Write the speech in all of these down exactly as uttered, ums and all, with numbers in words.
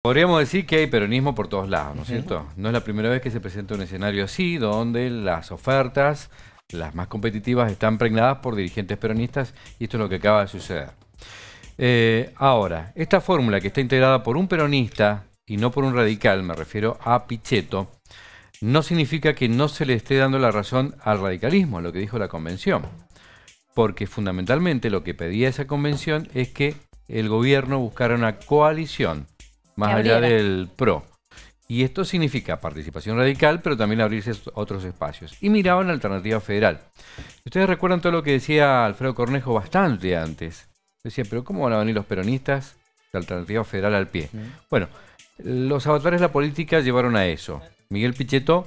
Podríamos decir que hay peronismo por todos lados, ¿no es cierto? No es la primera vez que se presenta un escenario así, donde las ofertas, las más competitivas, están pregnadas por dirigentes peronistas, y esto es lo que acaba de suceder. Eh, ahora, esta fórmula que está integrada por un peronista y no por un radical, me refiero a Pichetto, no significa que no se le esté dando la razón al radicalismo, lo que dijo la convención. Porque fundamentalmente lo que pedía esa convención es que el gobierno buscara una coalición más allá del PRO. Y esto significa participación radical, pero también abrirse otros espacios. Y miraban la alternativa federal. Ustedes recuerdan todo lo que decía Alfredo Cornejo bastante antes. Decía, pero ¿cómo van a venir los peronistas de alternativa federal al pie? Mm. Bueno, los avatares de la política llevaron a eso. Miguel Pichetto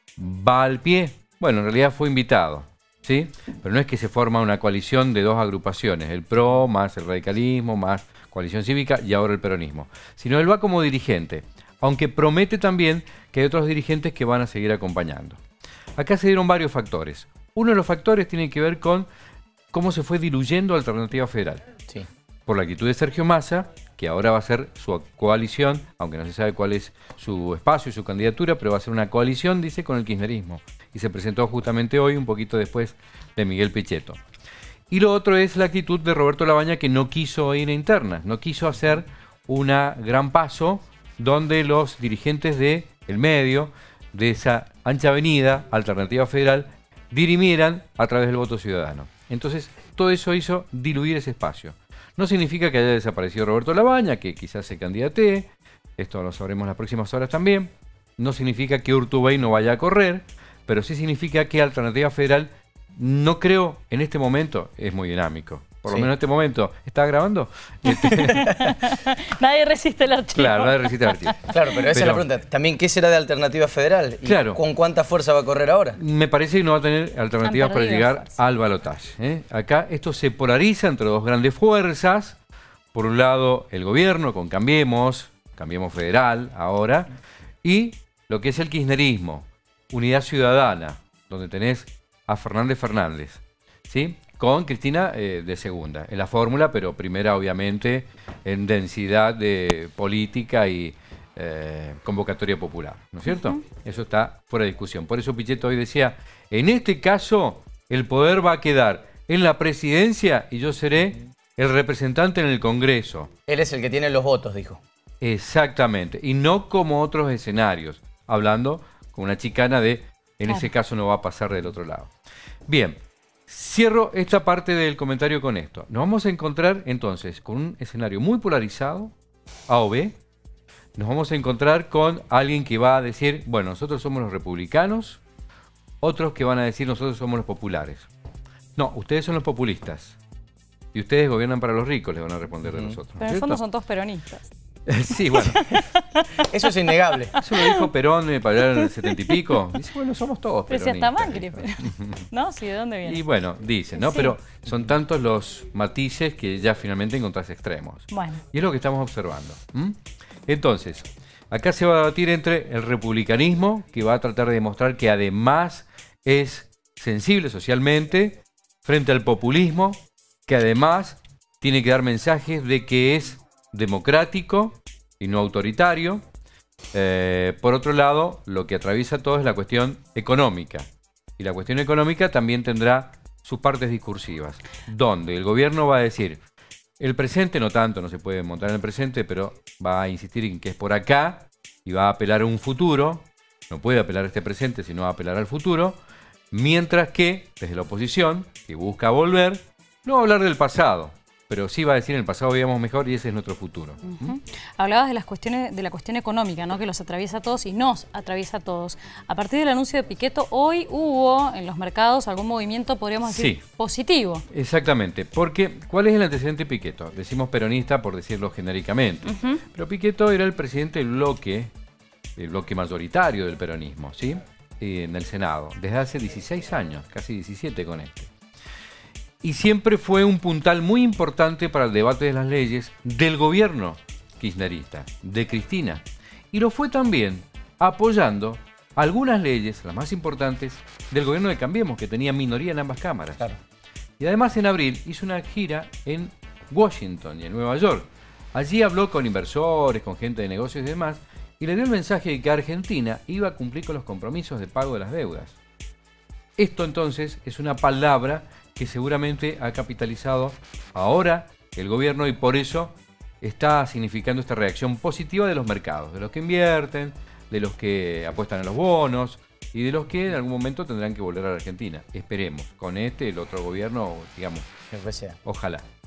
va al pie. Bueno, en realidad fue invitado, ¿sí? Pero no es que se forma una coalición de dos agrupaciones, el PRO más el radicalismo, más Coalición Cívica y ahora el peronismo. Sino él va como dirigente, aunque promete también que hay otros dirigentes que van a seguir acompañando. Acá se dieron varios factores. Uno de los factores tiene que ver con cómo se fue diluyendo Alternativa Federal. Sí. Por la actitud de Sergio Massa, que ahora va a ser su coalición, aunque no se sabe cuál es su espacio y su candidatura, pero va a ser una coalición, dice, con el kirchnerismo. Y se presentó justamente hoy, un poquito después de Miguel Pichetto. Y lo otro es la actitud de Roberto Labaña, que no quiso ir a internas, no quiso hacer una gran paso donde los dirigentes del medio, de esa ancha avenida, Alternativa Federal, dirimieran a través del voto ciudadano. Entonces, todo eso hizo diluir ese espacio. No significa que haya desaparecido Roberto Labaña, que quizás se candidatee, esto lo sabremos las próximas horas también. No significa que Urtubey no vaya a correr, pero sí significa que Alternativa Federal, no creo en este momento, es muy dinámico. Por lo sí. menos en este momento. ¿Está grabando? Este... nadie resiste el archivo. Claro, nadie resiste el archivo. Claro, pero esa pero, es la pregunta. También, ¿qué será de Alternativa Federal? ¿Y claro. con cuánta fuerza va a correr ahora? Me parece que no va a tener alternativas para llegar fuerza. al balotaje. ¿eh? Acá esto se polariza entre dos grandes fuerzas. Por un lado, el gobierno con Cambiemos, Cambiemos Federal ahora, y lo que es el kirchnerismo, Unidad Ciudadana, donde tenés a Fernández Fernández, ¿sí? Con Cristina eh, de segunda, en la fórmula, pero primera obviamente en densidad de política y eh, convocatoria popular, ¿no es cierto? Uh-huh. Eso está fuera de discusión. Por eso Pichetto hoy decía, en este caso el poder va a quedar en la presidencia y yo seré el representante en el Congreso. Él es el que tiene los votos, dijo. Exactamente, y no como otros escenarios, hablando con una chicana de, en claro. ese caso no va a pasar del otro lado. Bien. Cierro esta parte del comentario con esto. Nos vamos a encontrar entonces con un escenario muy polarizado, A o B. Nos vamos a encontrar con alguien que va a decir, bueno, nosotros somos los republicanos, otros que van a decir, nosotros somos los populares. No, ustedes son los populistas. Y ustedes gobiernan para los ricos, les van a responder de nosotros. Pero en el fondo son todos peronistas. Sí, bueno. Eso es innegable. Eso lo dijo Perón eh, para allá en el setenta y pico. Dice, bueno, somos todos pero peronistas. Pero si hasta Macri. ¿No? Sí, ¿de dónde viene? Y bueno, dicen, ¿no? Sí. Pero son tantos los matices que ya finalmente encontrás extremos. Bueno. Y es lo que estamos observando. ¿Mm? Entonces, acá se va a debatir entre el republicanismo, que va a tratar de demostrar que además es sensible socialmente, frente al populismo, que además tiene que dar mensajes de que es democrático y no autoritario. Eh, por otro lado, lo que atraviesa todo es la cuestión económica. Y la cuestión económica también tendrá sus partes discursivas, donde el gobierno va a decir, el presente no tanto, no se puede montar en el presente, pero va a insistir en que es por acá y va a apelar a un futuro. No puede apelar a este presente, sino a apelar al futuro. Mientras que, desde la oposición, que busca volver, no va a hablar del pasado, pero sí va a decir en el pasado vivíamos mejor y ese es nuestro futuro. Uh-huh. ¿Mm? Hablabas de las cuestiones, de la cuestión económica, ¿no? Que los atraviesa a todos y nos atraviesa a todos. A partir del anuncio de Pichetto, hoy hubo en los mercados algún movimiento, podríamos decir, sí, positivo. Exactamente, porque ¿cuál es el antecedente de Pichetto? Decimos peronista por decirlo genéricamente, uh-huh. pero Pichetto era el presidente del bloque, el bloque mayoritario del peronismo, ¿sí? En el Senado, desde hace dieciséis años, casi diecisiete con este. Y siempre fue un puntal muy importante para el debate de las leyes del gobierno kirchnerista, de Cristina. Y lo fue también apoyando algunas leyes, las más importantes, del gobierno de Cambiemos, que tenía minoría en ambas cámaras. Claro. Y además en abril hizo una gira en Washington y en Nueva York, Allí habló con inversores, con gente de negocios y demás, y le dio el mensaje de que Argentina iba a cumplir con los compromisos de pago de las deudas. Esto entonces es una palabra que seguramente ha capitalizado ahora el gobierno y por eso está significando esta reacción positiva de los mercados, de los que invierten, de los que apuestan a los bonos y de los que en algún momento tendrán que volver a la Argentina. Esperemos, con este, el otro gobierno, digamos, Que sea. Ojalá.